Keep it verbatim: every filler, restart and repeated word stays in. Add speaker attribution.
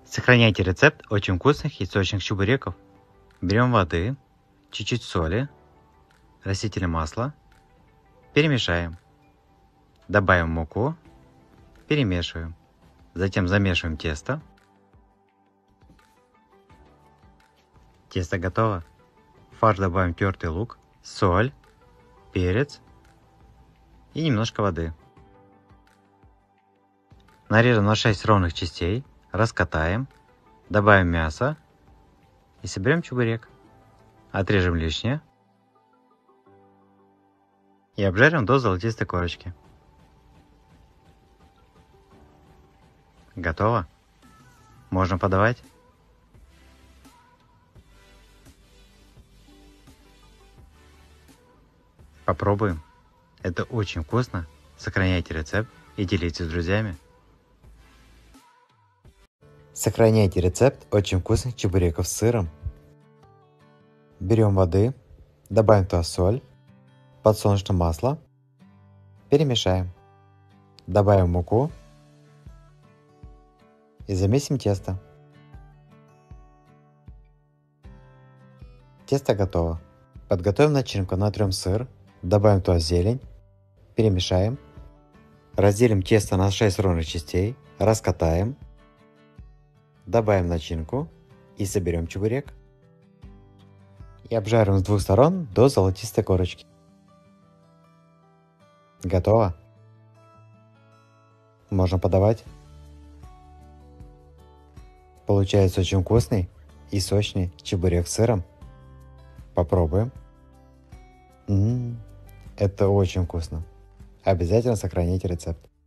Speaker 1: Сохраняйте рецепт очень вкусных и сочных чебуреков. Берем воды, чуть-чуть соли, растительное масло, перемешаем. Добавим муку, перемешиваем. Затем замешиваем тесто. Тесто готово. В фарш добавим тертый лук, соль, перец и немножко воды. Нарежем на шесть ровных частей, раскатаем, добавим мясо и соберем чебурек. Отрежем лишнее и обжарим до золотистой корочки. Готово. Можно подавать. Попробуем. Это очень вкусно. Сохраняйте рецепт и делитесь с друзьями. Сохраняйте рецепт очень вкусных чебуреков с сыром. Берем воды, добавим туда соль, подсолнечное масло, перемешаем. Добавим муку и замесим тесто. Тесто готово. Подготовим начинку, натрем сыр, добавим туда зелень, перемешаем. Разделим тесто на шесть ровных частей, раскатаем. Добавим начинку и соберем чебурек. И обжарим с двух сторон до золотистой корочки. Готово. Можно подавать. Получается очень вкусный и сочный чебурек с сыром. Попробуем. М-м-м, это очень вкусно. Обязательно сохраните рецепт.